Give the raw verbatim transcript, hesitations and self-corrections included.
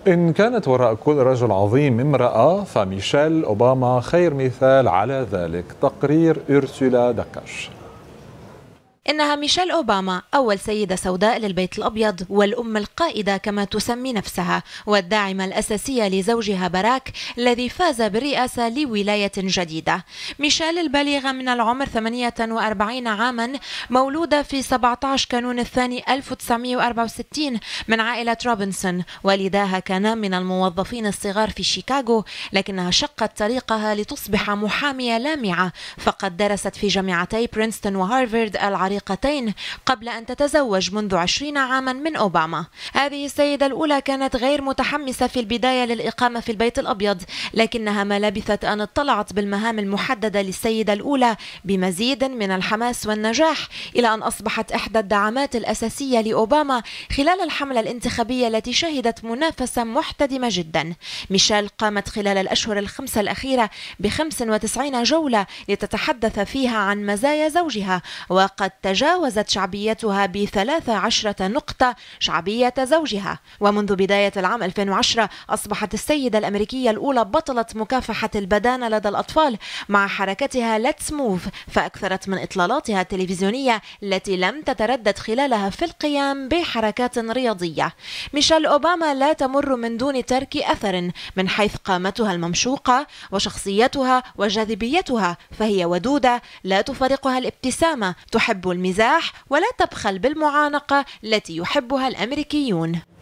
إن كانت وراء كل رجل عظيم امرأة، فميشيل أوباما خير مثال على ذلك. تقرير أورسولا دكاش. إنها ميشيل أوباما أول سيدة سوداء للبيت الأبيض، والأم القائدة كما تسمي نفسها، والداعمة الأساسية لزوجها باراك الذي فاز بالرئاسة لولاية جديدة. ميشيل البالغة من العمر ثمانية وأربعين عاما، مولودة في سبعة عشر كانون الثاني ألف وتسعمئة وأربعة وستين من عائلة روبنسون. والداها كانا من الموظفين الصغار في شيكاغو، لكنها شقت طريقها لتصبح محامية لامعة، فقد درست في جامعتي برينستون وهارفارد العريقتين قبل أن تتزوج منذ عشرين عاما من أوباما. هذه السيدة الأولى كانت غير متحمسة في البداية للإقامة في البيت الأبيض، لكنها ما لبثت أن اطلعت بالمهام المحددة للسيدة الأولى بمزيد من الحماس والنجاح، إلى أن أصبحت إحدى الدعامات الأساسية لأوباما خلال الحملة الانتخابية التي شهدت منافسة محتدمة جدا. ميشيل قامت خلال الأشهر الخمسة الأخيرة ب خمس وتسعين جولة لتتحدث فيها عن مزايا زوجها، وقد تجاوزت شعبيتها بثلاث عشرة نقطة شعبية زوجها. ومنذ بداية العام ألفين وعشرة أصبحت السيدة الأمريكية الأولى بطلة مكافحة البدانة لدى الأطفال مع حركتها Let's Move، فأكثرت من إطلالاتها التلفزيونية التي لم تتردد خلالها في القيام بحركات رياضية. ميشيل أوباما لا تمر من دون ترك أثر من حيث قامتها الممشوقة وشخصيتها وجاذبيتها، فهي ودودة لا تفارقها الابتسامة، تحب المزاح ولا تبخل بالمعانقة التي يحبها الأمريكيون.